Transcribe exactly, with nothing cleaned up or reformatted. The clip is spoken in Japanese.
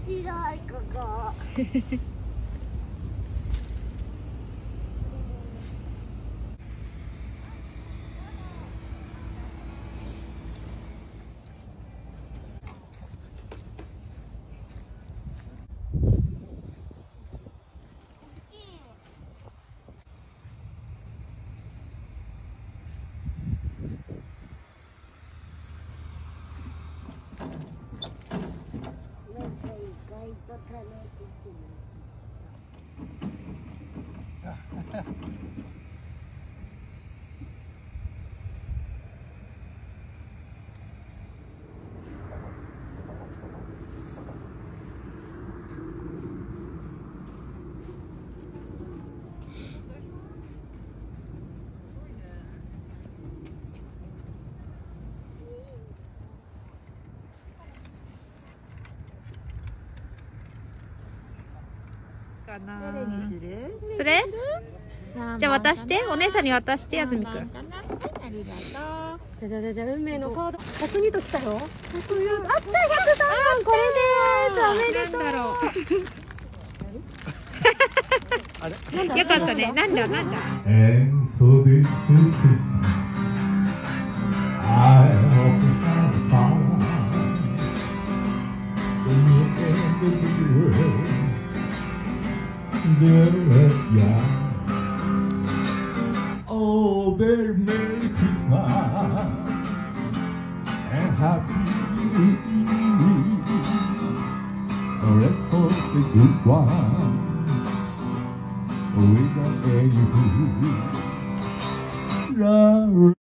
白いここ。 かな。 どれにする？ それ？じゃあ渡して、お姉さんに渡して、あずみくん。 ありがとう。 じゃじゃじゃじゃ運命のカード。ひゃくにときたよ。ひゃくに。あったひゃくさんばんこれです。おめでとう。 なんだろう。よかったね。なんだなんだ。 And so this is Christmas. I hope you have fun in the end of the world. There is young. Oh, very Merry Christmas and Happy New Year. Let's hope the good one. We got any food.